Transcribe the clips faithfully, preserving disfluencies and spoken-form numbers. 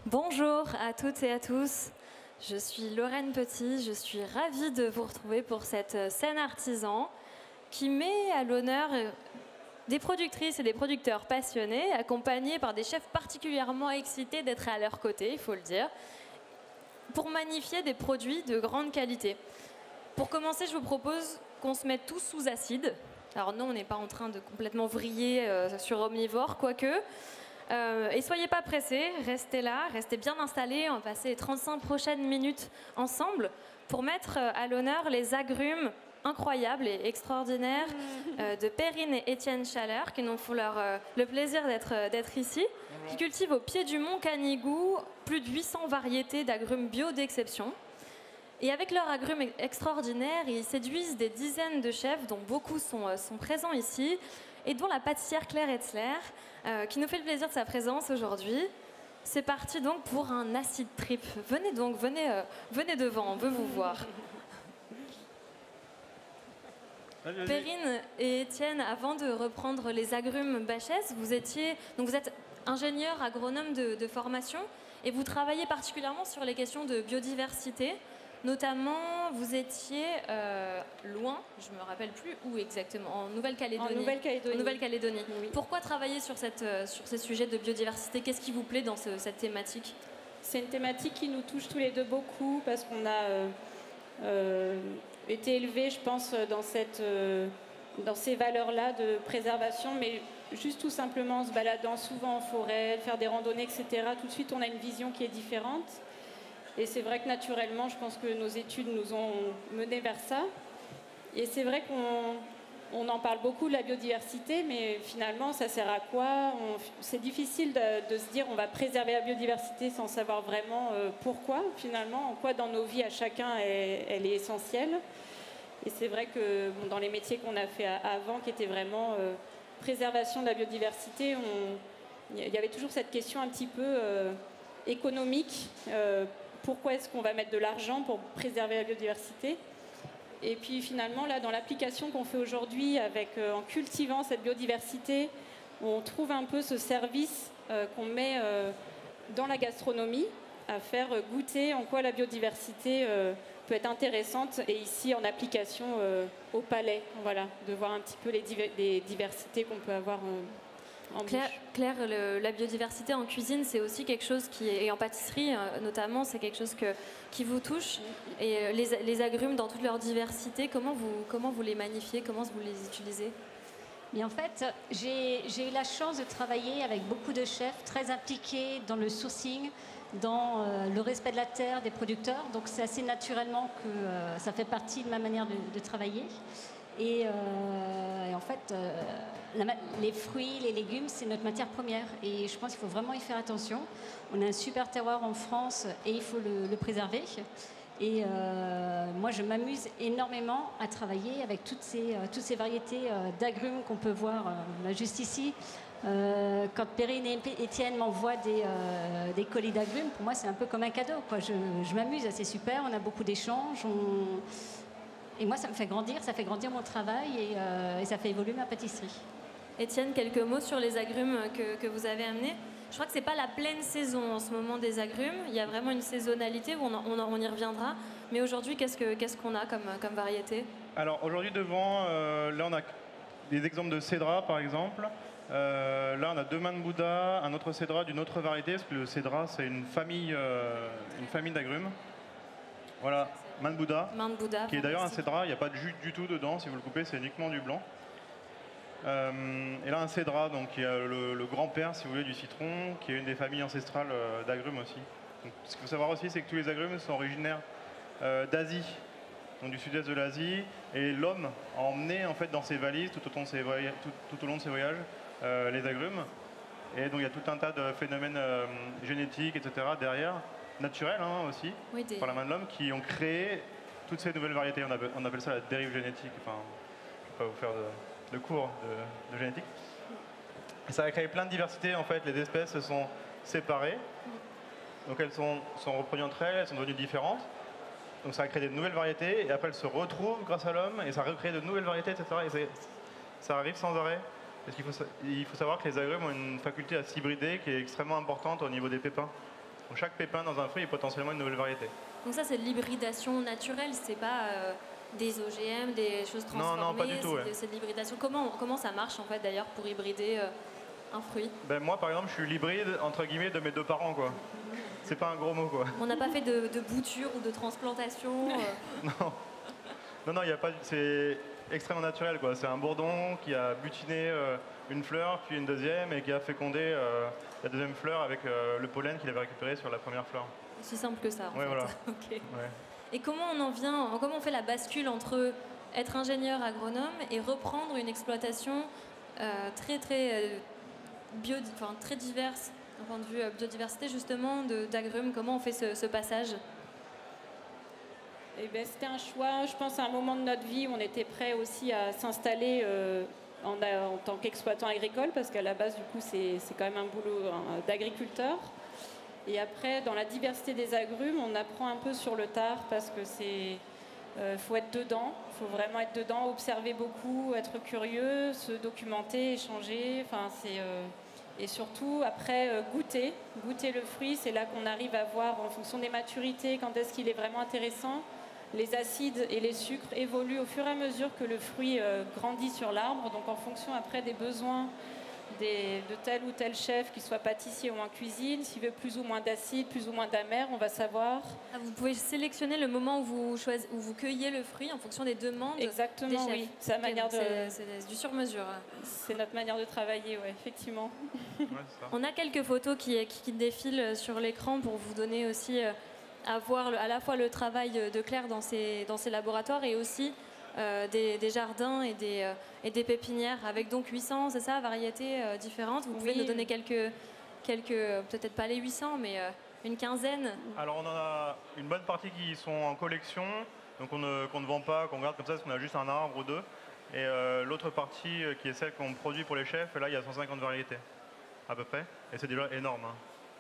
Bonjour à toutes et à tous, je suis Lorraine Petit, je suis ravie de vous retrouver pour cette scène artisan qui met à l'honneur des productrices et des producteurs passionnés, accompagnés par des chefs particulièrement excités d'être à leur côté, il faut le dire, pour magnifier des produits de grande qualité. Pour commencer, je vous propose qu'on se mette tous sous acide. Alors non, on n'est pas en train de complètement vriller euh, sur Omnivore, quoique. Euh, et soyez pas pressés, restez là, restez bien installés. On va passer les trente-cinq prochaines minutes ensemble pour mettre à l'honneur les agrumes incroyables et extraordinaires euh, de Perrine et Étienne Chaleur, qui nous font leur, euh, le plaisir d'être euh, d'être ici, qui cultivent au pied du mont Canigou plus de huit cents variétés d'agrumes bio d'exception. Et avec leurs agrumes extraordinaires, ils séduisent des dizaines de chefs, dont beaucoup sont, euh, sont présents ici, et dont la pâtissière Claire Etzler, euh, qui nous fait le plaisir de sa présence aujourd'hui. C'est parti donc pour un acid trip. Venez donc, venez, euh, venez devant, on veut vous voir. Perrine et Étienne, avant de reprendre les agrumes Bachès, vous étiez, donc vous êtes ingénieur agronome de, de formation et vous travaillez particulièrement sur les questions de biodiversité. Notamment, vous étiez euh, loin, je ne me rappelle plus où exactement, en Nouvelle-Calédonie. En Nouvelle-Calédonie. Nouvelle-Calédonie. Oui. Pourquoi travailler sur, cette, euh, sur ces sujets de biodiversité? Qu'est-ce qui vous plaît dans ce, cette thématique? C'est une thématique qui nous touche tous les deux beaucoup parce qu'on a euh, euh, été élevés, je pense, dans, cette, euh, dans ces valeurs-là de préservation, mais juste tout simplement en se baladant souvent en forêt, faire des randonnées, et cetera. Tout de suite, on a une vision qui est différente. Et c'est vrai que naturellement, je pense que nos études nous ont menés vers ça. Et c'est vrai qu'on on en parle beaucoup de la biodiversité, mais finalement, ça sert à quoi? C'est difficile de, de se dire on va préserver la biodiversité sans savoir vraiment euh, pourquoi, finalement, en quoi dans nos vies à chacun elle, elle est essentielle. Et c'est vrai que bon, dans les métiers qu'on a fait avant, qui étaient vraiment euh, préservation de la biodiversité, il y avait toujours cette question un petit peu euh, économique. Euh, Pourquoi est-ce qu'on va mettre de l'argent pour préserver la biodiversité? Et puis finalement, là, dans l'application qu'on fait aujourd'hui, avec, euh, en cultivant cette biodiversité, on trouve un peu ce service euh, qu'on met euh, dans la gastronomie, à faire goûter en quoi la biodiversité euh, peut être intéressante, et ici en application euh, au palais, voilà, de voir un petit peu les, div les diversités qu'on peut avoir euh, Claire, Claire le, la biodiversité en cuisine, c'est aussi quelque chose qui est, et en pâtisserie euh, notamment, c'est quelque chose que, qui vous touche. Et euh, les, les agrumes dans toute leur diversité, comment vous, comment vous les magnifiez, comment vous les utilisez? Mais en fait, j'ai eu la chance de travailler avec beaucoup de chefs très impliqués dans le sourcing, dans euh, le respect de la terre, des producteurs. Donc c'est assez naturellement que euh, ça fait partie de ma manière de, de travailler. Et, euh, et en fait, euh, la, les fruits, les légumes, c'est notre matière première. Et je pense qu'il faut vraiment y faire attention. On a un super terroir en France et il faut le, le préserver. Et euh, moi, je m'amuse énormément à travailler avec toutes ces, euh, toutes ces variétés euh, d'agrumes qu'on peut voir euh, juste ici. Euh, quand Perrine et Étienne m'envoient des, euh, des colis d'agrumes, pour moi, c'est un peu comme un cadeau, quoi. Je, je m'amuse, c'est super. On a beaucoup d'échanges. On... Et moi, ça me fait grandir, ça fait grandir mon travail et, euh, et ça fait évoluer ma pâtisserie. Étienne, quelques mots sur les agrumes que, que vous avez amenés. Je crois que ce n'est pas la pleine saison en ce moment des agrumes. Il y a vraiment une saisonnalité, où on, on, on y reviendra. Mais aujourd'hui, qu'est-ce qu'on qu'est-ce qu'on a comme, comme variété? Alors aujourd'hui, devant, euh, là, on a des exemples de cédra, par exemple. Euh, là, on a deux mains de Bouddha, un autre cédra d'une autre variété, parce que le cédra, c'est une famille, euh, une famille d'agrumes. Voilà. Main de Bouddha, Main de Bouddha, qui est d'ailleurs un cédra, il n'y a pas de jus du tout dedans, si vous le coupez, c'est uniquement du blanc. Euh, et là, un cédra, donc qui est le, le grand-père, si vous voulez, du citron, qui est une des familles ancestrales euh, d'agrumes aussi. Donc, ce qu'il faut savoir aussi, c'est que tous les agrumes sont originaires euh, d'Asie, donc du sud-est de l'Asie, et l'homme a emmené en fait dans ses valises, tout au, long de ses voyages, tout, tout au long de ses voyages, euh, les agrumes. Et donc il y a tout un tas de phénomènes euh, génétiques, et cetera derrière. Naturels hein, aussi, oui, des... par la main de l'homme, qui ont créé toutes ces nouvelles variétés. On appelle, on appelle ça la dérive génétique. Enfin, je ne vais pas vous faire de, de cours de, de génétique. Et ça a créé plein de diversités. En fait, les espèces se sont séparées. Donc elles sont, sont reproduites entre elles, elles sont devenues différentes. Donc ça a créé de nouvelles variétés. Et après, elles se retrouvent grâce à l'homme. Et ça a recréé de nouvelles variétés, et cetera. Et ça arrive sans arrêt. Parce qu'il faut, il faut savoir que les agrumes ont une faculté à s'hybrider qui est extrêmement importante au niveau des pépins. Donc chaque pépin dans un fruit est potentiellement une nouvelle variété. Donc ça, c'est de l'hybridation naturelle, c'est pas euh, des O G M, des choses transformées. Non, non, pas du tout. C'est Ouais. de, c'est de l'hybridation. Comment, comment ça marche en fait d'ailleurs pour hybrider euh, un fruit? Ben, moi, par exemple, je suis l'hybride entre guillemets de mes deux parents, quoi. C'est pas un gros mot, quoi. On n'a pas fait de, de bouture ou de transplantation. euh. Non, non, non, il y a pas. C'est extrêmement naturel, quoi. C'est un bourdon qui a butiné euh, une fleur, puis une deuxième, et qui a fécondé euh, la deuxième fleur avec euh, le pollen qu'il avait récupéré sur la première fleur. Aussi simple que ça. En Ouais, fait. voilà. Ok. Ouais. Et comment on en vient, comment on fait la bascule entre être ingénieur agronome et reprendre une exploitation euh, très très euh, bio, enfin, très diverse d'un point de vue euh, biodiversité justement de- d'agrumes. Comment on fait ce, ce passage? Eh ben, c'était un choix, je pense, à un moment de notre vie où on était prêt aussi à s'installer euh, en, en tant qu'exploitant agricole, parce qu'à la base, du coup, c'est c'est quand même un boulot hein, d'agriculteur. Et après, dans la diversité des agrumes, on apprend un peu sur le tard, parce que c'est euh, faut être dedans, il faut vraiment être dedans, observer beaucoup, être curieux, se documenter, échanger. Enfin, c'est euh, et surtout après euh, goûter, goûter le fruit. C'est là qu'on arrive à voir en fonction des maturités quand est-ce qu'il est vraiment intéressant. Les acides et les sucres évoluent au fur et à mesure que le fruit euh, grandit sur l'arbre. Donc en fonction après des besoins des, de tel ou tel chef, qu'il soit pâtissier ou en cuisine, s'il veut plus ou moins d'acide, plus ou moins d'amer, on va savoir. Ah, vous pouvez sélectionner le moment où vous, choisi- où vous cueillez le fruit en fonction des demandes Exactement, des chefs. oui. C'est la Ok, manière donc de, c'est- c'est du sur-mesure. c'est notre manière de travailler, ouais, effectivement. Ouais, c'est ça. On a quelques photos qui, qui défilent sur l'écran pour vous donner aussi euh, à voir le- à la fois le travail de Claire dans ses, dans ses laboratoires et aussi euh, des, des jardins et des, euh, et des pépinières avec donc huit cents, c'est ça, variétés euh, différentes. Vous pouvez Oui. nous donner quelques, quelques euh, peut-être pas les huit cents, mais euh, une quinzaine. Alors on en a une bonne partie qui sont en collection, donc on ne- qu'on ne vend pas, qu'on garde comme ça parce qu'on a juste un arbre ou deux. Et euh, l'autre partie euh, qui est celle qu'on produit pour les chefs, et là il y a cent cinquante variétés à peu près, et c'est déjà énorme. hein.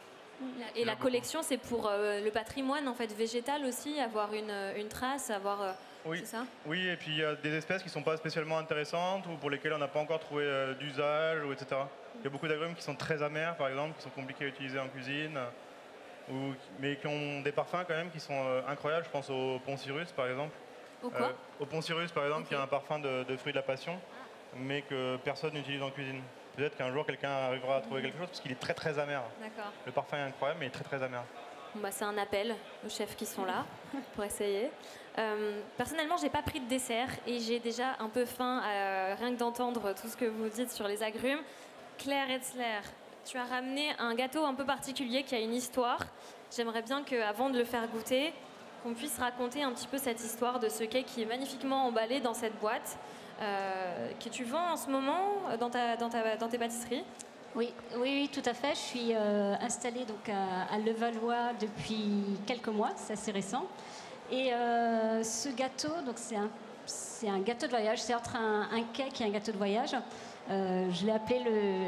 Et la collection, c'est pour euh, le patrimoine en fait végétal aussi, avoir une, une trace, avoir. euh, Oui. C'est ça? Oui, et puis il y a des espèces qui ne sont pas spécialement intéressantes ou pour lesquelles on n'a pas encore trouvé euh, d'usage, ou et cetera. Il y a beaucoup d'agrumes qui sont très amers par exemple, qui sont compliqués à utiliser en cuisine, ou, mais qui ont des parfums quand même qui sont euh, incroyables. Je pense au Poncirus par exemple. Au quoi? Euh, au Poncirus par exemple, Ok. qui a un parfum de, de fruit de la passion, mais que personne n'utilise en cuisine. Peut-être qu'un jour quelqu'un arrivera à trouver quelque chose parce qu'il est très très amer. D'accord. Le parfum est incroyable, mais il est très très amer. Bon, bah, c'est un appel aux chefs qui sont là pour essayer. Euh, personnellement, j'ai pas pris de dessert et j'ai déjà un peu faim euh, rien que d'entendre tout ce que vous dites sur les agrumes. Claire Etzler, tu as ramené un gâteau un peu particulier qui a une histoire. J'aimerais bien qu'avant de le faire goûter, qu'on puisse raconter un petit peu cette histoire de ce cake qui est magnifiquement emballé dans cette boîte euh, que tu vends en ce moment dans, ta, dans, ta, dans tes pâtisseries. Oui, oui, oui, tout à fait. Je suis euh, installée donc à, à Levallois depuis quelques mois, c'est assez récent. Et euh, ce gâteau, donc c'est un, c'est un gâteau de voyage, c'est entre un, un cake et un gâteau de voyage. Euh, je l'ai appelé le,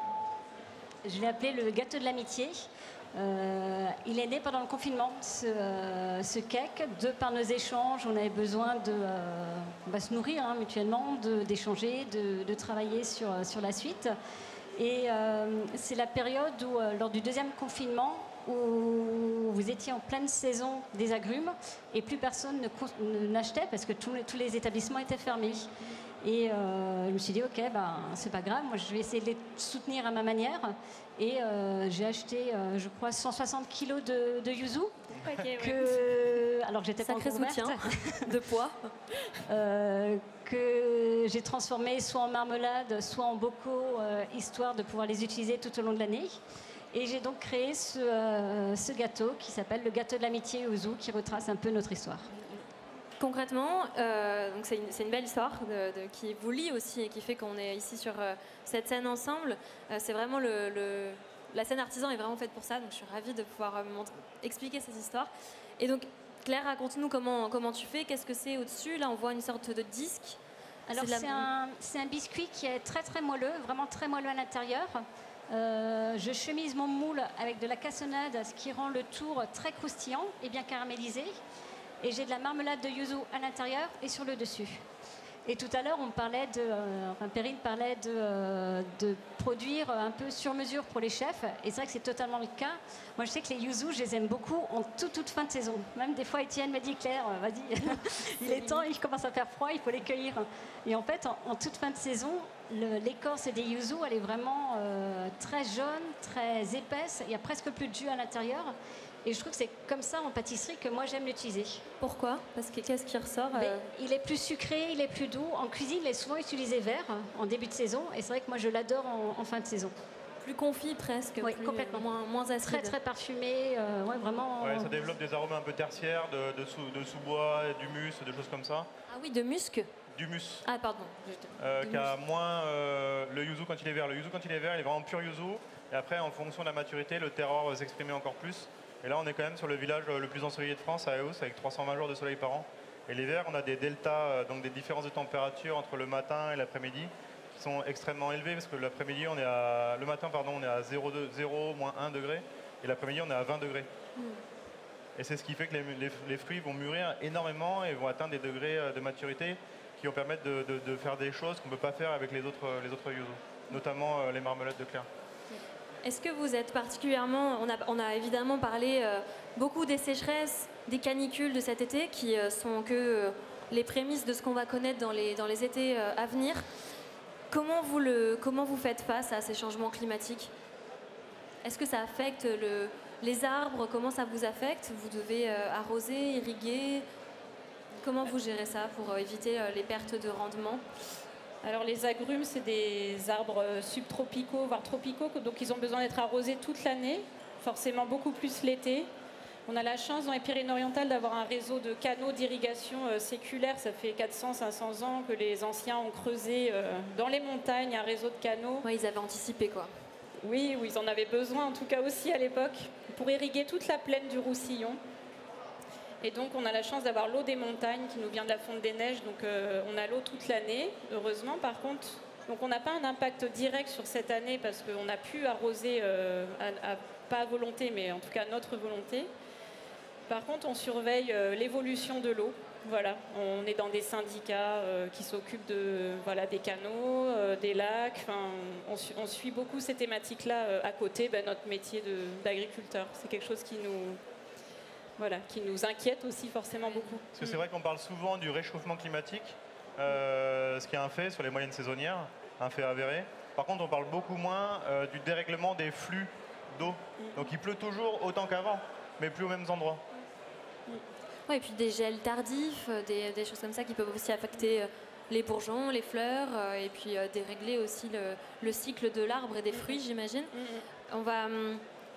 je l'ai appelé le gâteau de l'amitié. Euh, il est né pendant le confinement, ce, euh, ce cake. De par nos échanges, on avait besoin de euh, on va se nourrir hein, mutuellement, de, d'échanger, de, de travailler sur, sur la suite. Et euh, c'est la période où, euh, lors du deuxième confinement, où vous étiez en pleine saison des agrumes et plus personne ne, cons- ne- n'achetait parce que tous les, tous les établissements étaient fermés. Et euh, je me suis dit, ok, ben, c'est pas grave, moi je vais essayer de les soutenir à ma manière. Et euh, j'ai acheté, euh, je crois, cent soixante kilos de, de yuzu. Okay, ouais. Que, alors j'étais pas Sacré encore ouverte. soutien de poids. Euh, que j'ai transformé soit en marmelade, soit en bocaux, euh, histoire de pouvoir les utiliser tout au long de l'année. Et j'ai donc créé ce, euh, ce gâteau qui s'appelle le gâteau de l'amitié Yuzu, qui retrace un peu notre histoire. Concrètement, euh, donc c'est une, c'est une belle histoire de- de- qui vous lie aussi et qui fait qu'on est ici sur euh, cette scène ensemble. Euh, c'est vraiment le, le- la scène artisan est vraiment faite pour ça, donc je suis ravie de pouvoir euh, montrer- expliquer cette histoire. Et donc Claire, raconte-nous comment, comment tu fais, qu'est-ce que c'est au-dessus. Là, on voit une sorte de disque. Alors de la- c'est un, c'est un biscuit qui est très très moelleux, vraiment très moelleux à l'intérieur. Euh, je chemise mon moule avec de la cassonade, ce qui rend le tour très croustillant et bien caramélisé. Et j'ai de la marmelade de yuzu à l'intérieur et sur le dessus. Et tout à l'heure, on parlait de, euh, enfin Perrine parlait de, euh, de produire un peu sur mesure pour les chefs. Et c'est vrai que c'est totalement le cas. Moi, je sais que les yuzu, je les aime beaucoup en toute, toute fin de saison. Même des fois, Étienne m'a dit, Claire, euh, vas-y, il est temps, il commence à faire froid, il faut les cueillir. Et en fait, en, en toute fin de saison, le, l'écorce des yuzu, elle est vraiment euh, très jaune, très épaisse. Il n'y a presque plus de jus à l'intérieur. Et je trouve que c'est comme ça en pâtisserie que moi j'aime l'utiliser. Pourquoi? Parce que qu'est-ce qui ressort euh... Il est plus sucré, il est plus doux. En cuisine, il est souvent utilisé vert en début de saison. Et c'est vrai que moi je l'adore en, en fin de saison. Plus confit presque. Oui, plus, complètement. Moins, moins acide. Très très parfumé. Euh, ouais, vraiment. Ouais, ça développe des arômes un peu tertiaires, de, de, sous, de sous-bois, d'humus, de choses comme ça. Ah oui, de musc. D'humus. Ah pardon. Euh, qui a moins euh, le yuzu quand il est vert. Le yuzu quand il est vert, il est vraiment pur yuzu. Et après, en fonction de la maturité, le terroir va s'exprimer encore plus. Et là, on est quand même sur le village le plus ensoleillé de France, à Eos, avec trois cent vingt jours de soleil par an. Et l'hiver, on a des deltas, donc des différences de température entre le matin et l'après-midi, qui sont extrêmement élevées, parce que l'après-midi, on est à, le matin, pardon, on est à zéro, moins un degré, et l'après-midi, on est à vingt degrés. Mm. Et c'est ce qui fait que les, les, les fruits vont mûrir énormément et vont atteindre des degrés de maturité qui vont permettre de, de, de faire des choses qu'on ne peut pas faire avec les autres, les autres yuzu, notamment les marmelades de Claire. Est-ce que vous êtes particulièrement... On a, on a évidemment parlé euh, beaucoup des sécheresses, des canicules de cet été, qui euh, sont que euh, les prémices de ce qu'on va connaître dans les, dans les étés euh, à venir. Comment vous, le, comment vous faites face à ces changements climatiques? Est-ce que ça affecte le, les arbres? Comment ça vous affecte? Vous devez euh, arroser, irriguer? Comment vous gérez ça pour euh, éviter euh, les pertes de rendement? Alors les agrumes, c'est des arbres subtropicaux, voire tropicaux, donc ils ont besoin d'être arrosés toute l'année, forcément beaucoup plus l'été. On a la chance dans les Pyrénées-Orientales d'avoir un réseau de canaux d'irrigation euh, séculaire. Ça fait quatre cents à cinq cents ans que les anciens ont creusé euh, dans les montagnes un réseau de canaux. Ouais, ils avaient anticipé quoi. Oui, oui, ils en avaient besoin, en tout cas aussi à l'époque, pour irriguer toute la plaine du Roussillon. Et donc on a la chance d'avoir l'eau des montagnes qui nous vient de la fonte des neiges, donc euh, on a l'eau toute l'année, heureusement. Par contre, donc on n'a pas un impact direct sur cette année parce qu'on a pu arroser, euh, à, à, pas à volonté, mais en tout cas à notre volonté. Par contre, on surveille euh, l'évolution de l'eau. Voilà, on est dans des syndicats euh, qui s'occupent de, voilà, des canaux, euh, des lacs. Enfin, on, on suit beaucoup ces thématiques-là euh, à côté ben, notre métier de, d'agriculteur. C'est quelque chose qui nous... Voilà, qui nous inquiète aussi forcément beaucoup. Parce que c'est vrai qu'on parle souvent du réchauffement climatique, euh, ce qui est un fait sur les moyennes saisonnières, un fait avéré. Par contre, on parle beaucoup moins euh, du dérèglement des flux d'eau. Donc il pleut toujours autant qu'avant, mais plus aux mêmes endroits. Ouais, et puis des gels tardifs, des, des choses comme ça qui peuvent aussi affecter les bourgeons, les fleurs, et puis euh, dérégler aussi le, le cycle de l'arbre et des fruits, j'imagine. On va... Hum,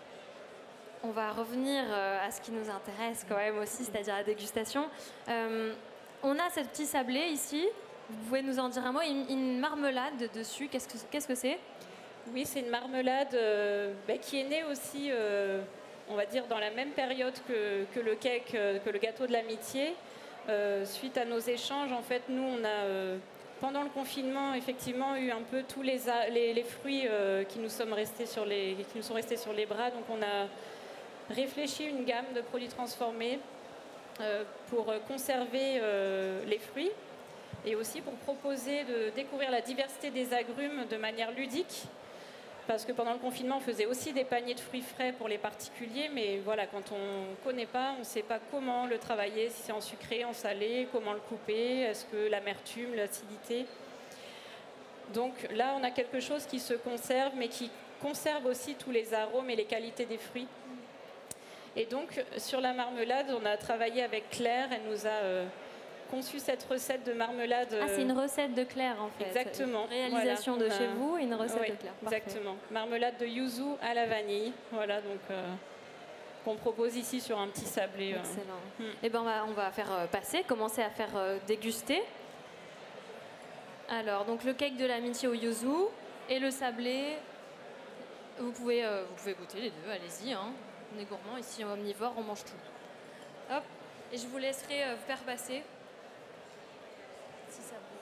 On va revenir à ce qui nous intéresse quand même aussi, c'est-à-dire la dégustation. Euh, on a ce petit sablé ici. Vous pouvez nous en dire un mot? Une, une marmelade dessus, qu'est-ce que qu'est-ce que c'est? Oui, c'est une marmelade euh, bah, qui est née aussi, euh, on va dire, dans la même période que, que le cake, euh, que le gâteau de l'amitié. Euh, suite à nos échanges, en fait, nous, on a... Euh, pendant le confinement, effectivement, eu un peu tous les, les, les fruits euh, qui, nous sommes restés sur les, qui nous sont restés sur les bras. Donc, on a réfléchi une gamme de produits transformés euh, pour conserver euh, les fruits et aussi pour proposer de découvrir la diversité des agrumes de manière ludique. Parce que pendant le confinement, on faisait aussi des paniers de fruits frais pour les particuliers, mais voilà, quand on ne connaît pas, on ne sait pas comment le travailler, si c'est en sucré, en salé, comment le couper, est-ce que l'amertume, l'acidité. Donc là, on a quelque chose qui se conserve, mais qui conserve aussi tous les arômes et les qualités des fruits. Et donc, sur la marmelade, on a travaillé avec Claire, elle nous a euh, conçu cette recette de marmelade. Euh... Ah, c'est une recette de Claire en fait. Exactement. Une réalisation voilà. de chez vous, une recette oui, de Claire. Exactement. Parfait. Marmelade de yuzu à la vanille, voilà, donc euh, qu'on propose ici sur un petit sablé. Euh. Excellent. Hmm. Eh ben, on va, on va faire euh, passer, commencer à faire euh, déguster. Alors, donc le cake de l'amitié au yuzu et le sablé. Vous pouvez, euh, vous pouvez goûter les deux, allez-y. Hein. On est gourmand, ici omnivore, on mange tout. Hop, et je vous laisserai euh, faire passer. Si ça vous...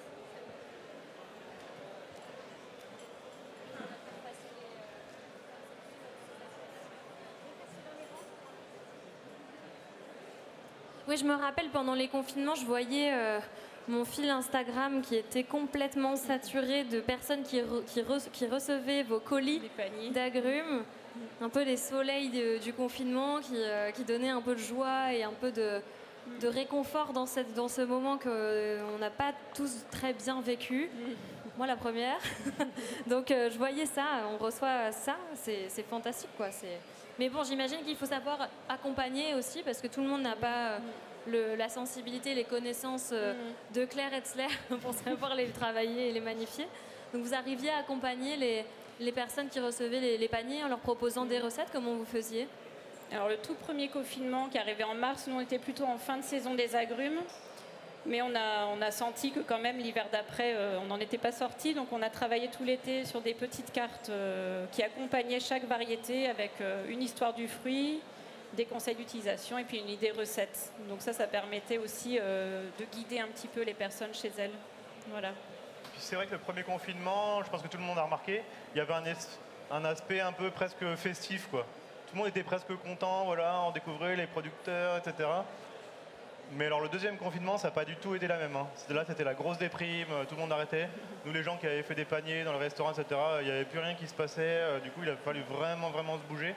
Oui, je me rappelle, pendant les confinements, je voyais euh, mon fil Instagram qui était complètement saturé de personnes qui, re, qui, re, qui recevaient vos colis d'agrumes, un peu les soleils de, du confinement qui, euh, qui donnaient un peu de joie et un peu de, de réconfort dans, cette, dans ce moment qu'on n'a pas tous très bien vécu. Moi la première. Donc euh, je voyais ça, on reçoit ça, c'est fantastique quoi. Mais bon, j'imagine qu'il faut savoir accompagner aussi parce que tout le monde n'a pas... Euh, Le, la sensibilité, les connaissances euh, mmh. de Claire Etzler pour savoir les travailler et les magnifier. Donc vous arriviez à accompagner les, les personnes qui recevaient les, les paniers en leur proposant mmh. des recettes. Comment vous faisiez? Alors le tout premier confinement qui arrivait en mars, nous on était plutôt en fin de saison des agrumes. Mais on a, on a senti que quand même l'hiver d'après, euh, on n'en était pas sorti. Donc on a travaillé tout l'été sur des petites cartes euh, qui accompagnaient chaque variété avec euh, une histoire du fruit, des conseils d'utilisation et puis une idée recette. Donc ça, ça permettait aussi euh, de guider un petit peu les personnes chez elles. Voilà. C'est vrai que le premier confinement, je pense que tout le monde a remarqué, il y avait un, un aspect un peu presque festif, quoi. Tout le monde était presque content, voilà, on découvrait les producteurs, et cetera. Mais alors le deuxième confinement, ça n'a pas du tout été la même. Hein. Là, c'était la grosse déprime, tout le monde arrêtait. Nous, les gens qui avaient fait des paniers dans le restaurant, et cetera, il n'y avait plus rien qui se passait. Du coup, il a fallu vraiment, vraiment se bouger.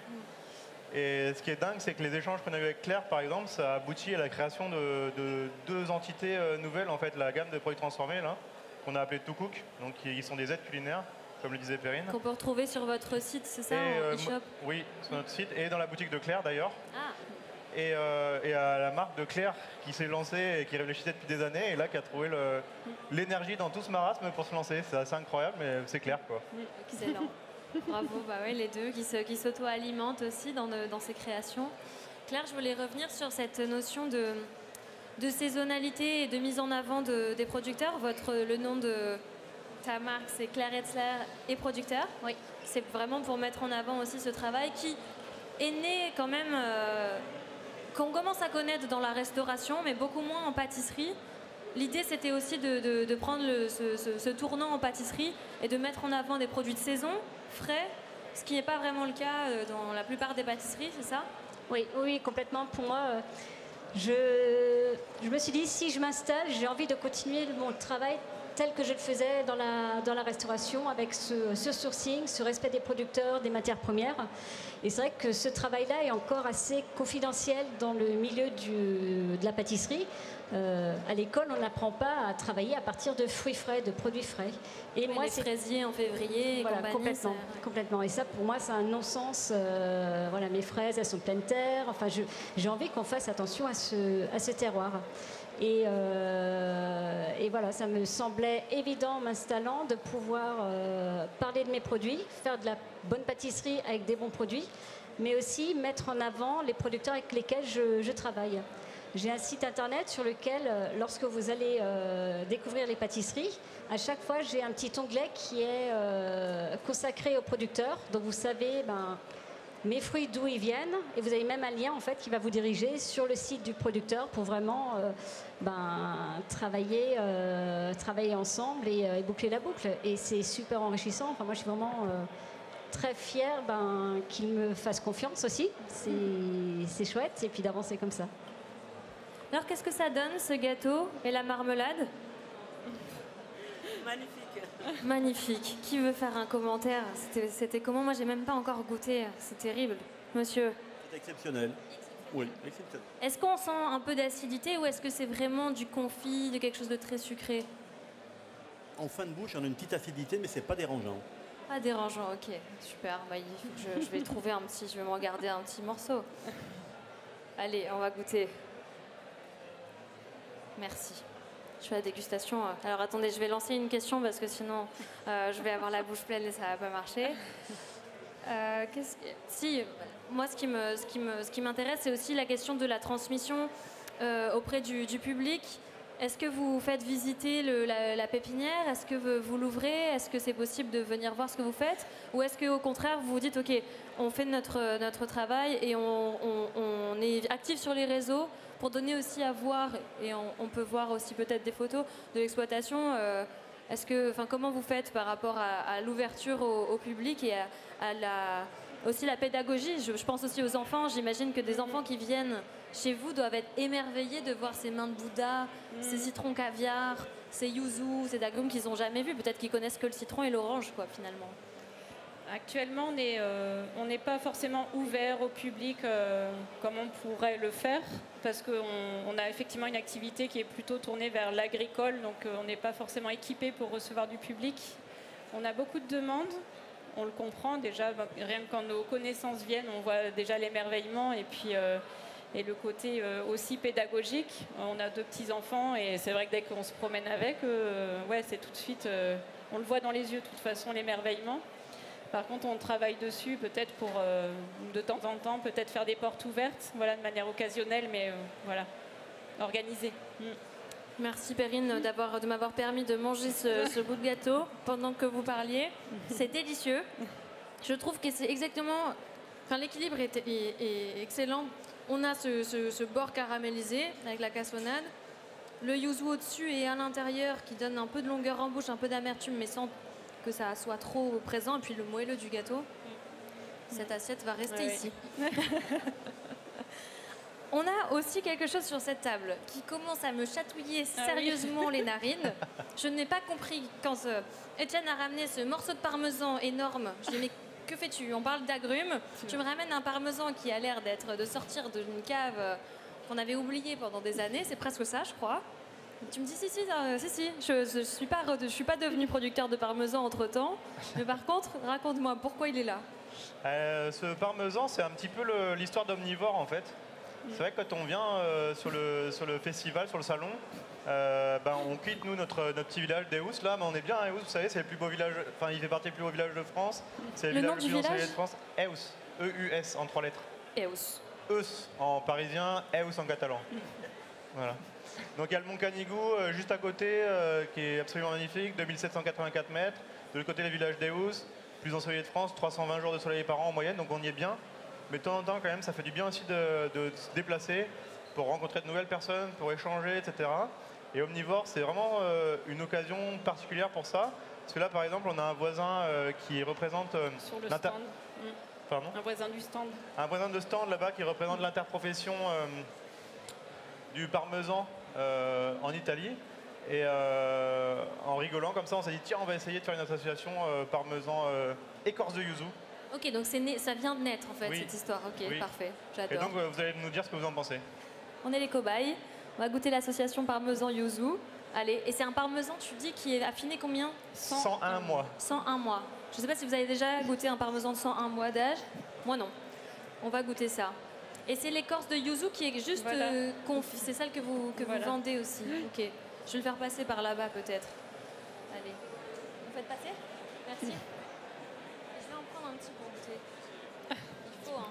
Et ce qui est dingue, c'est que les échanges qu'on a eu avec Claire, par exemple, ça a abouti à la création de, de deux entités euh, nouvelles, en fait, la gamme de produits transformés, là, qu'on a appelé To Cook, donc qui sont des aides culinaires, comme le disait Perrine. Qu'on peut retrouver sur votre site, c'est ça, et, en euh, e-shop? Oui, sur notre site, et dans la boutique de Claire, d'ailleurs. Ah. Et, euh, et à la marque de Claire, qui s'est lancée et qui réfléchissait depuis des années, et là, qui a trouvé l'énergie dans tout ce marasme pour se lancer. C'est assez incroyable, mais c'est clair, quoi. Excellent. Bravo, bah ouais, les deux qui s'auto-alimentent aussi dans, de, dans ces créations. Claire, je voulais revenir sur cette notion de, de saisonnalité et de mise en avant de, des producteurs. Votre, le nom de ta marque, c'est Claire Etzler et producteur. Oui. C'est vraiment pour mettre en avant aussi ce travail qui est né quand même, euh, qu'on commence à connaître dans la restauration, mais beaucoup moins en pâtisserie. L'idée, c'était aussi de, de, de prendre le, ce, ce, ce tournant en pâtisserie et de mettre en avant des produits de saison, frais, ce qui n'est pas vraiment le cas dans la plupart des pâtisseries, c'est ça? Oui, oui, complètement. Pour moi, je, je me suis dit, si je m'installe, j'ai envie de continuer mon travail tel que je le faisais dans la, dans la restauration, avec ce, ce sourcing, ce respect des producteurs, des matières premières. Et c'est vrai que ce travail-là est encore assez confidentiel dans le milieu du, de la pâtisserie. Euh, à l'école, on n'apprend pas à travailler à partir de fruits frais, de produits frais. Et oui, moi, c'est fraisier en février. Et voilà, compagnie, complètement, ça... complètement. Et ça, pour moi, c'est un non-sens. Euh, voilà, mes fraises, elles sont pleines terre. Enfin, j'ai envie qu'on fasse attention à ce, à ce terroir. Et, euh, et voilà, ça me semblait évident en m'installant de pouvoir euh, parler de mes produits, faire de la bonne pâtisserie avec des bons produits, mais aussi mettre en avant les producteurs avec lesquels je, je travaille. J'ai un site internet sur lequel, lorsque vous allez euh, découvrir les pâtisseries, à chaque fois j'ai un petit onglet qui est euh, consacré aux producteurs. Donc vous savez ben, mes fruits d'où ils viennent, et vous avez même un lien en fait qui va vous diriger sur le site du producteur pour vraiment euh, ben, travailler, euh, travailler ensemble et, euh, et boucler la boucle. Et c'est super enrichissant. Enfin, moi je suis vraiment euh, très fière ben, qu'il me fasse confiance aussi. C'est chouette, et puis d'avancer comme ça. Alors, qu'est-ce que ça donne, ce gâteau et la marmelade? Magnifique. Magnifique. Qui veut faire un commentaire? C'était comment? Moi, j'ai même pas encore goûté. C'est terrible. Monsieur? C'est exceptionnel. Oui, exceptionnel. Est-ce qu'on sent un peu d'acidité ou est-ce que c'est vraiment du confit, de quelque chose de très sucré? En fin de bouche, on a une petite acidité, mais c'est pas dérangeant. Pas dérangeant, ok. Super. Bah, il faut que je, je vais trouver un petit... Je vais m'en garder un petit morceau. Allez, on va goûter. Merci. Je fais la dégustation. Alors attendez, je vais lancer une question parce que sinon euh, je vais avoir la bouche pleine et ça va pas marcher. Euh, qu'est-ce que... Si, moi ce qui me, ce qui me, ce qui m'intéresse, c'est aussi la question de la transmission euh, auprès du, du public. Est-ce que vous faites visiter le, la, la pépinière? Est-ce que vous, vous l'ouvrez? Est-ce que c'est possible de venir voir ce que vous faites? Ou est-ce qu'au contraire vous vous dites ok, on fait notre, notre travail et on, on, on est actif sur les réseaux pour donner aussi à voir, et on, on peut voir aussi peut-être des photos de l'exploitation. Euh, est-ce que, enfin, comment vous faites par rapport à, à l'ouverture au, au public et à, à la, aussi la pédagogie. Je, je pense aussi aux enfants. J'imagine que des enfants qui viennent chez vous doivent être émerveillés de voir ces mains de Bouddha, mmh. ces citrons caviar, ces yuzu, ces agrumes qu'ils n'ont jamais vus. Peut-être qu'ils connaissent que le citron et l'orange, quoi, finalement. Actuellement, on n'est euh, on n'est pas forcément ouvert au public euh, comme on pourrait le faire, parce qu'on on a effectivement une activité qui est plutôt tournée vers l'agricole, donc euh, on n'est pas forcément équipé pour recevoir du public. On a beaucoup de demandes, on le comprend déjà, rien que quand nos connaissances viennent, on voit déjà l'émerveillement et puis euh, et le côté euh, aussi pédagogique. On a deux petits-enfants et c'est vrai que dès qu'on se promène avec, euh, ouais, c'est tout de suite, euh, on le voit dans les yeux de toute façon, l'émerveillement. Par contre, on travaille dessus peut-être pour, euh, de temps en temps, peut-être faire des portes ouvertes, voilà, de manière occasionnelle, mais euh, voilà, organisée. Mm. Merci Perrine d'avoir, de m'avoir permis de manger ce, ce bout de gâteau pendant que vous parliez. C'est délicieux. Je trouve que c'est exactement... Enfin, l'équilibre est, est, est excellent. On a ce, ce, ce bord caramélisé avec la cassonade, le yuzu au-dessus et à l'intérieur qui donne un peu de longueur en bouche, un peu d'amertume, mais sans que ça soit trop présent. Et puis le moelleux du gâteau. Cette assiette va rester ouais, ici. Ouais. On a aussi quelque chose sur cette table qui commence à me chatouiller sérieusement ah oui. les narines. Je n'ai pas compris quand euh, Étienne a ramené ce morceau de parmesan énorme. Je dis mais que fais-tu? On parle d'agrumes. Tu me ramènes un parmesan qui a l'air d'être de sortir d'une cave euh, qu'on avait oubliée pendant des années. C'est presque ça, je crois. Tu me dis si si euh, si si. Je ne suis pas je suis pas devenu producteur de parmesan entre temps. Mais par contre, raconte-moi pourquoi il est là. Euh, ce parmesan, c'est un petit peu le, l'histoire d'Omnivore en fait. C'est vrai que quand on vient euh, sur, le, sur le festival, sur le salon, euh, ben, on quitte nous notre, notre petit village d'Eus là, mais on est bien à Eus, vous savez, c'est le plus beau village, enfin il fait partie des plus beaux villages de France. C'est le, le village le plus ensoleillé de France. Eus, E U S en trois lettres. Eus. Eus en parisien, Eus en catalan. Voilà. Donc il y a le mont Canigou euh, juste à côté, euh, qui est absolument magnifique, deux mille sept cent quatre-vingt-quatre mètres. De l'autre côté, le village d'Eus, plus ensoleillé de France, trois cent vingt jours de soleil par an en moyenne, donc on y est bien. Mais de temps en temps, quand même, ça fait du bien aussi de, de se déplacer pour rencontrer de nouvelles personnes, pour échanger, et cetera. Et Omnivore, c'est vraiment euh, une occasion particulière pour ça. Parce que là, par exemple, on a un voisin euh, qui représente... Euh, Sur le stand. Pardon ? Un voisin du stand. Un voisin de stand là-bas qui représente l'interprofession euh, du parmesan euh, en Italie. Et euh, en rigolant comme ça, on s'est dit, tiens, on va essayer de faire une association euh, parmesan euh, écorce de yuzu. Ok, donc c'est né, ça vient de naître en fait, oui. cette histoire. Ok, oui. Parfait, j'adore. Et donc vous allez nous dire ce que vous en pensez. On est les cobayes, on va goûter l'association parmesan yuzu. Allez, et c'est un parmesan, tu dis, qui est affiné combien? cent un mois. cent un mois. Je ne sais pas si vous avez déjà goûté un parmesan de cent un mois d'âge. Moi non. On va goûter ça. Et c'est l'écorce de yuzu qui est juste voilà. euh, confit. C'est celle que vous, que voilà. vous vendez aussi. Ok. Je vais le faire passer par là-bas peut-être. Allez. Vous faites passer? Merci. Je vais en prendre un petit pour goûter. Il faut, hein.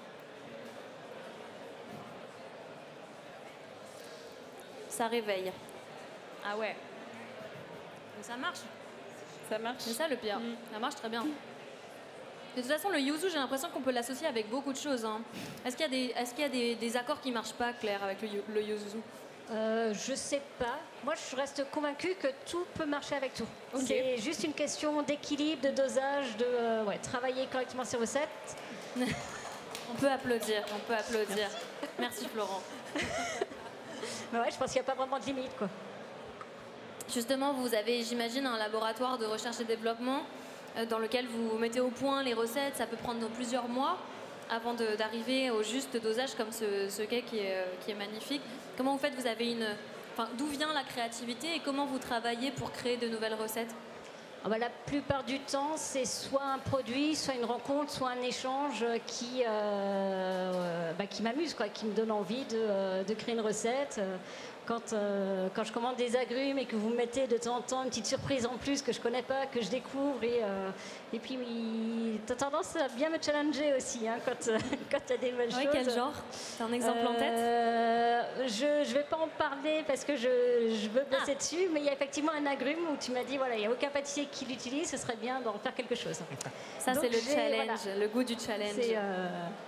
Ça réveille. Ah ouais. Donc ça marche. Ça marche. C'est ça le pire. Mm. Ça marche très bien. De toute façon, le yuzu, j'ai l'impression qu'on peut l'associer avec beaucoup de choses. Hein. Est-ce qu'il y a, des, est-ce qu'il y a des, des accords qui ne marchent pas, Claire, avec le, le yuzu? Euh, je sais pas. Moi, je reste convaincue que tout peut marcher avec tout. Okay. C'est juste une question d'équilibre, de dosage, de euh, ouais, travailler correctement ses recettes. On peut applaudir, on peut applaudir. Merci, Merci Florent. Mais ouais, je pense qu'il n'y a pas vraiment de limite, quoi. Justement, vous avez, j'imagine, un laboratoire de recherche et développement euh, dans lequel vous mettez au point les recettes. Ça peut prendre plusieurs mois avant de, d'arriver au juste dosage comme ce, ce cake qui est, qui est magnifique. Comment vous faites? Vous avez une, enfin, d'où vient la créativité et comment vous travaillez pour créer de nouvelles recettes? Ah bah, la plupart du temps, c'est soit un produit, soit une rencontre, soit un échange qui, euh, bah, qui m'amuse, quoi, qui me donne envie de, de créer une recette. Quand, euh, quand je commande des agrumes et que vous me mettez de temps en temps une petite surprise en plus que je connais pas, que je découvre, et, euh, et puis tu as tendance à bien me challenger aussi hein, quand, euh, quand tu as des nouvelles oui, choses. Quel genre? Tu as un exemple euh, en tête? Je ne vais pas en parler parce que je, je veux bosser ah. dessus, mais il y a effectivement un agrume où tu m'as dit, voilà, il n'y a aucun pâtissier qui l'utilise, ce serait bien d'en faire quelque chose. Ça, donc, c'est le challenge, voilà. Le goût du challenge. C'est, euh,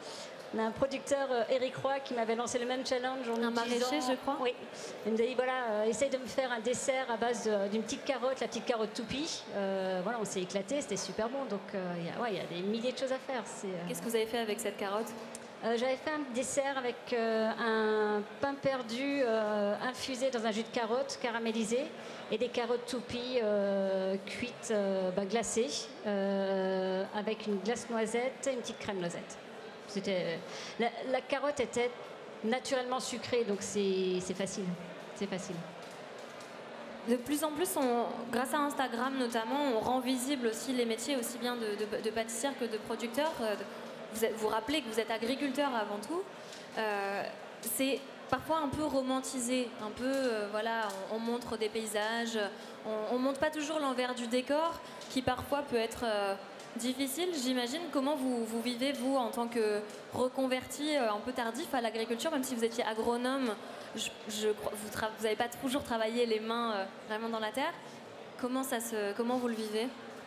On a un producteur, euh, Eric Roy, qui m'avait lancé le même challenge en Un me maraîcher, disant- je crois. Oui. Il me dit, voilà, euh, essaye de me faire un dessert à base de- d'une petite carotte, la petite carotte toupie. Euh, voilà, on s'est éclaté, c'était super bon. Donc, euh, il y a- ouais, il y a des milliers de choses à faire. C'est, euh, Qu'est-ce que vous avez fait avec cette carotte? Euh, J'avais fait un dessert avec euh, un pain perdu euh, infusé dans un jus de carotte caramélisé et des carottes toupies euh, cuites euh, bah, glacées euh, avec une glace noisette et une petite crème noisette. C'était la, la carotte était naturellement sucrée, donc c'est c'est facile. C'est facile. De plus en plus, on, grâce à Instagram notamment, on rend visible aussi les métiers aussi bien de, de, de pâtissière que de producteur. Euh, Vous êtes- vous rappelez que vous êtes agriculteur avant tout. Euh, c'est parfois un peu romantisé, un peu, euh, voilà, on, on montre des paysages, on, on montre pas toujours l'envers du décor, qui parfois peut être euh, difficile. J'imagine comment vous, vous vivez vous en tant que reconverti euh, un peu tardif à l'agriculture, même si vous étiez agronome, je, je crois- vous tra- vous n'avez pas toujours travaillé les mains euh, vraiment dans la terre. Comment ça se, comment vous le vivez?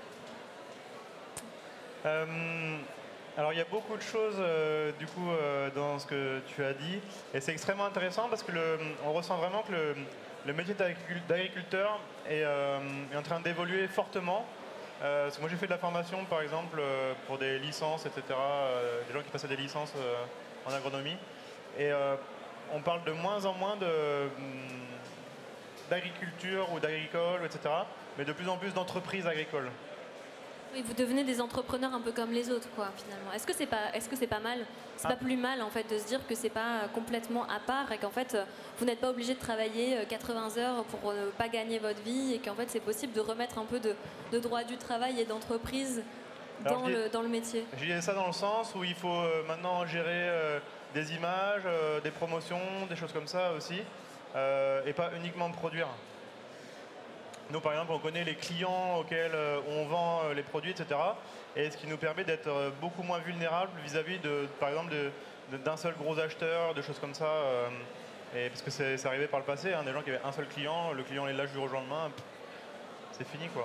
Euh, alors il y a beaucoup de choses euh, du coup euh, dans ce que tu as dit et c'est extrêmement intéressant parce que le, on ressent vraiment que le, le métier d'agricul- d'agriculteur est, euh, est en train d'évoluer fortement. Euh, parce que moi j'ai fait de la formation par exemple euh, pour des licences, et cetera. Euh, des gens qui passaient des licences euh, en agronomie et euh, on parle de moins en moins de hum, d'agriculture ou d'agricole, et cetera. Mais de plus en plus d'entreprises agricoles. Oui, vous devenez des entrepreneurs un peu comme les autres, quoi, finalement. Est-ce que c'est pas, est-ce que c'est pas mal? C'est Ah. pas plus mal, en fait, de se dire que c'est pas complètement à part et qu'en fait, euh, vous n'êtes pas obligé de travailler euh, quatre-vingts heures pour ne pas gagner votre vie et qu'en fait, c'est possible de remettre un peu de, de droit du travail et d'entreprise Alors, dans je dis- le, dans le métier. Je disais ça dans le sens où il faut euh, maintenant gérer euh, des images, euh, des promotions, des choses comme ça aussi, euh, et pas uniquement produire. Nous, par exemple, on connaît les clients auxquels euh, on vend euh, les produits, et cetera. Et ce qui nous permet d'être euh, beaucoup moins vulnérables vis-à-vis, de, par exemple, de- de- d'un seul gros acheteur, de choses comme ça. euh, et parce que c'est c'est arrivé par le passé, hein, des gens qui avaient un seul client, le client les lâche du jour au lendemain, pff, c'est fini, quoi.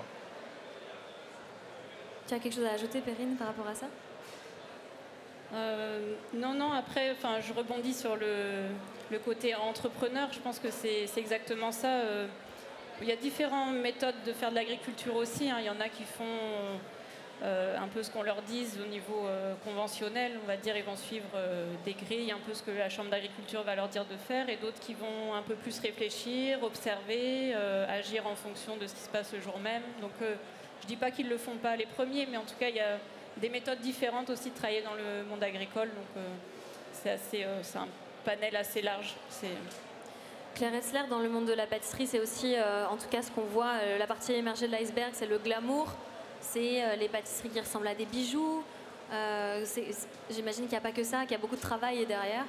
Tu as quelque chose à ajouter, Perrine, par rapport à ça? Euh, non, non, après, enfin, je rebondis sur le, le côté entrepreneur. Je pense que c'est c'est exactement ça. euh. Il y a différentes méthodes de faire de l'agriculture aussi, hein. Il y en a qui font euh, un peu ce qu'on leur dise au niveau euh, conventionnel. On va dire ils vont suivre euh, des grilles, un peu ce que la Chambre d'agriculture va leur dire de faire. Et d'autres qui vont un peu plus réfléchir, observer, euh, agir en fonction de ce qui se passe le jour même. Donc euh, je ne dis pas qu'ils ne le font pas les premiers, mais en tout cas, il y a des méthodes différentes aussi de travailler dans le monde agricole. Donc euh, c'est assez, euh, c'est un panel assez large. C'est... Claire Hetzler, dans le monde de la pâtisserie, c'est aussi, euh, en tout cas, ce qu'on voit, euh, la partie émergée de l'iceberg, c'est le glamour, c'est euh, les pâtisseries qui ressemblent à des bijoux. Euh, c'est- c'est- J'imagine qu'il n'y a pas que ça, qu'il y a beaucoup de travail derrière.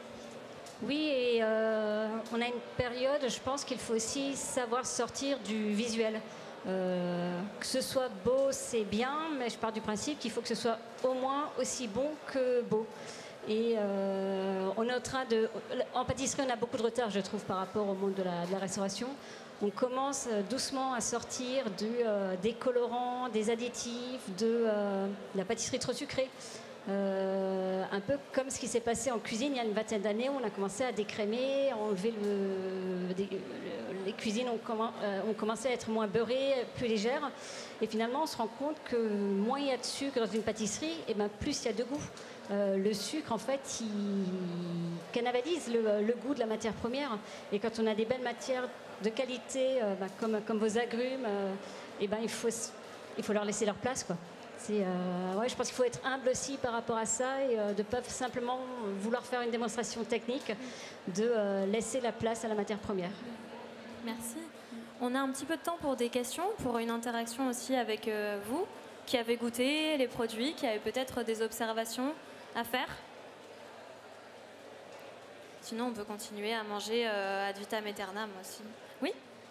Oui, et euh, on a une période, je pense qu'il faut aussi savoir sortir du visuel. Euh, que ce soit beau, c'est bien, mais je pars du principe qu'il faut que ce soit au moins aussi bon que beau. Et euh, on est en train de... En pâtisserie, on a beaucoup de retard, je trouve, par rapport au monde de la, de la restauration. On commence euh, doucement à sortir du, euh, des colorants, des additifs, de euh, la pâtisserie trop sucrée. Euh, un peu comme ce qui s'est passé en cuisine il y a une vingtaine d'années, où on a commencé à décrémer, à enlever le, des- le- les cuisines ont, commen- euh, ont commencé à être moins beurrées, plus légères. Et finalement, on se rend compte que moins il y a de sucre dans une pâtisserie, et ben plus il y a de goût. Euh, le sucre, en fait, il cannibalise le, le goût de la matière première. Et quand on a des belles matières de qualité, euh, bah, comme, comme vos agrumes, euh, et ben il faut, s- il faut leur laisser leur place, quoi. C'est, euh, ouais, je pense qu'il faut être humble aussi par rapport à ça et euh, de ne pas simplement vouloir faire une démonstration technique, de euh, laisser la place à la matière première. Merci. On a un petit peu de temps pour des questions, pour une interaction aussi avec euh, vous, qui avez goûté les produits, qui avez peut-être des observations à faire. Sinon, on peut continuer à manger euh, ad vitam aeternam aussi. Oui?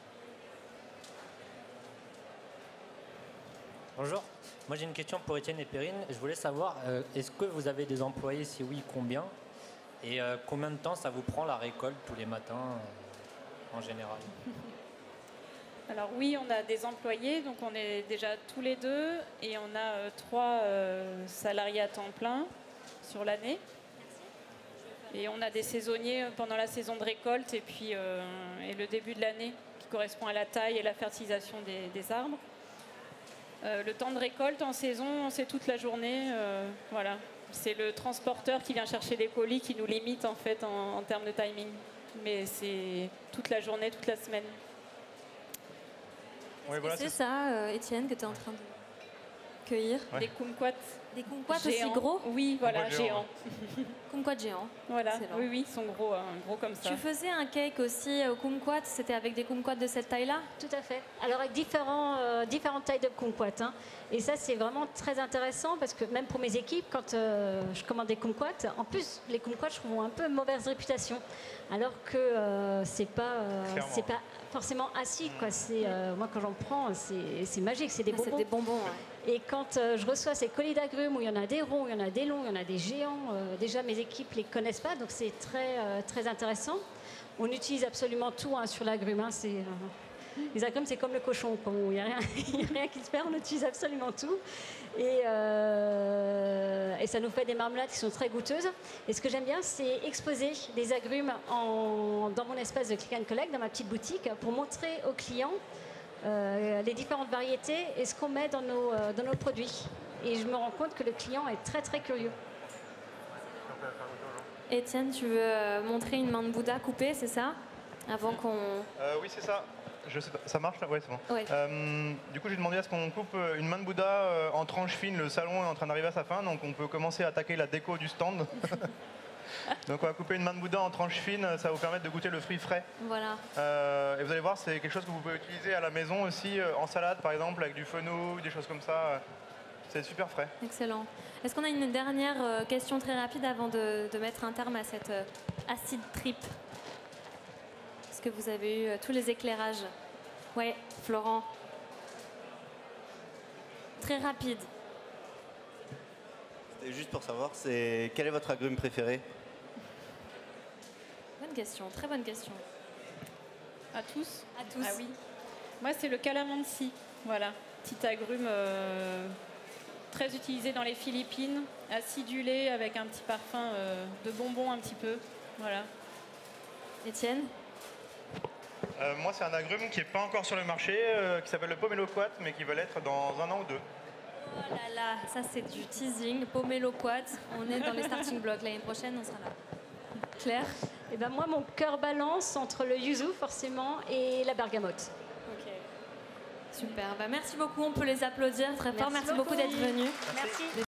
Bonjour, moi j'ai une question pour Étienne et Perrine. Je voulais savoir, euh, est-ce que vous avez des employés? Si oui, combien? Et euh, combien de temps ça vous prend la récolte tous les matins euh, en général? Alors oui, on a des employés, donc on est déjà tous les deux et on a euh, trois euh, salariés à temps plein sur l'année. Et on a des saisonniers pendant la saison de récolte et puis euh, et le début de l'année qui correspond à la taille et la fertilisation des, des arbres. Euh, le temps de récolte en saison, c'est toute la journée. Euh, voilà. C'est le transporteur qui vient chercher les colis qui nous limite en fait en, en termes de timing. Mais c'est toute la journée, toute la semaine. Ouais, voilà, c'est ça, euh, Étienne, que tu es en train de cueillir. Ouais. Des kumquats. Des kumquats aussi géants. gros? Oui, voilà, Kumquats géants, géants. Kumquats géants. Voilà, Excellent. oui, oui, ils sont gros, hein, gros comme ça. Tu faisais un cake aussi au kumquat, c'était avec des kumquats de cette taille-là? Tout à fait. Alors avec différents, euh, différentes tailles de kumquats. Hein. Et ça, c'est vraiment très intéressant parce que même pour mes équipes, quand euh, je commande des kumquats, en plus, les kumquats, je trouve, ont un peu mauvaise réputation. Alors que euh, c'est pas, euh, c'est pas forcément acide. Quoi. C'est, euh, moi, quand j'en prends, c'est, c'est magique, c'est des Ah, bonbons. c'est des bonbons, ouais. Et quand euh, je reçois ces colis d'agrumes où il y en a des ronds, il y en a des longs, il y en a des géants, euh, déjà mes équipes les connaissent pas, donc c'est très, euh, très intéressant. On utilise absolument tout hein, sur l'agrume. Hein, c'est, euh, les agrumes, c'est comme le cochon, il n'y a, a rien qui se perd, on utilise absolument tout. Et, euh, et ça nous fait des marmelades qui sont très goûteuses. Et ce que j'aime bien, c'est exposer des agrumes en, dans mon espace de click and collect, dans ma petite boutique, pour montrer aux clients Euh, les différentes variétés et ce qu'on met dans nos, euh, dans nos produits. Et je me rends compte que le client est très très curieux. Étienne, tu veux euh, montrer une main de Bouddha coupée, c'est ça? Avant qu'on... Euh, oui, c'est ça. Je sais pas, ça marche là? Ouais, c'est bon. Ouais. Euh, du coup, j'ai demandé à ce qu'on coupe euh, une main de Bouddha euh, en tranches fines. Le salon est en train d'arriver à sa fin, donc on peut commencer à attaquer la déco du stand. Donc on va couper une main de Bouddha en tranches fines, ça va vous permettre de goûter le fruit frais. Voilà. Euh, et vous allez voir, c'est quelque chose que vous pouvez utiliser à la maison aussi, euh, en salade par exemple, avec du fenouil, des choses comme ça. C'est super frais. Excellent. Est-ce qu'on a une dernière euh, question très rapide avant de, de mettre un terme à cette euh, acid trip? Est-ce que vous avez eu euh, tous les éclairages? Ouais, Florent. Très rapide. C'était juste pour savoir, c'est quel est votre agrume préféré? Bonne question, très bonne question. À tous? À tous. Ah oui. Moi, c'est le calamansi. Voilà, petit agrume euh, très utilisé dans les Philippines, acidulé avec un petit parfum euh, de bonbons un petit peu. Voilà. Étienne? Euh, moi, c'est un agrume qui n'est pas encore sur le marché, euh, qui s'appelle le pomeloquat, mais qui va l'être dans un an ou deux. Oh là là, ça c'est du teasing, pomeloquat. On est dans les starting blocks. L'année prochaine, on sera là. Claire? Et ben moi, mon cœur balance entre le yuzu, forcément, et la bergamote. Ok. Super. Bah, merci beaucoup. On peut les applaudir très fort. Merci Merci beaucoup beaucoup. d'être venus. Merci.